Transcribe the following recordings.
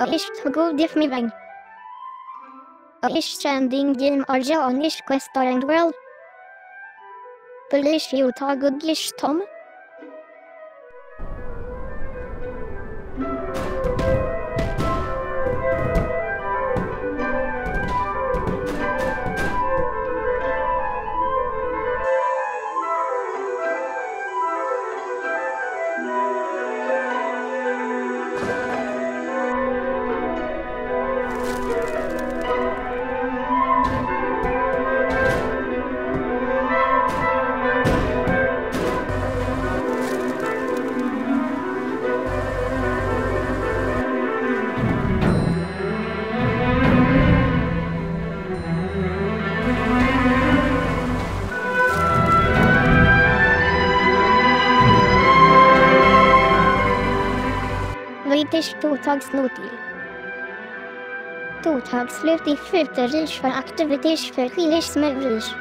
Ish togod if me bang. Ish standing game arjanish questarang world. Polish you togod gish tom. Vitish totagsnotil. Totagslut i futerish för aktivitish för skilish smövrish.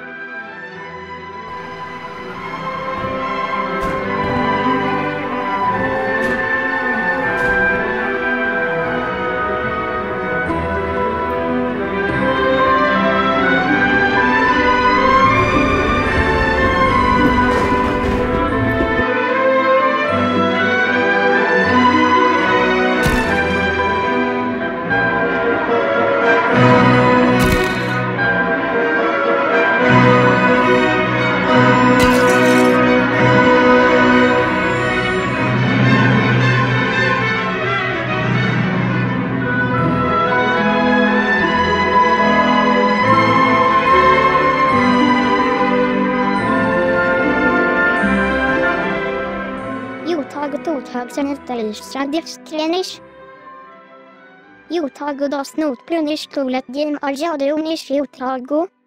Totagsnutalish stradivstrenish. Jotago das notbrunish kulet game arjadronish jotago.